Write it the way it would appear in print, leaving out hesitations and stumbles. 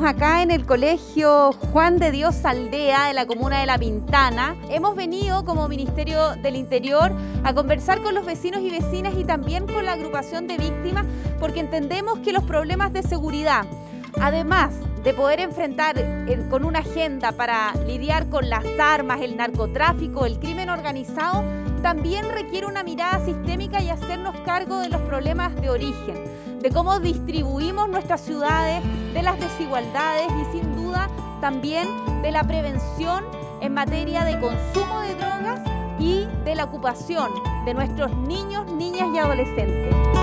Estamos acá en el Colegio Juan de Dios Aldea de la comuna de La Pintana. Hemos venido como Ministerio del Interior a conversar con los vecinos y vecinas y también con la agrupación de víctimas, porque entendemos que los problemas de seguridad, además de poder enfrentar con una agenda para lidiar con las armas, el narcotráfico, el crimen organizado, también requiere una mirada sistémica y hacernos cargo de los problemas de origen, de cómo distribuimos nuestras ciudades, de las desigualdades y sin duda también de la prevención en materia de consumo de drogas y de la ocupación de nuestros niños, niñas y adolescentes.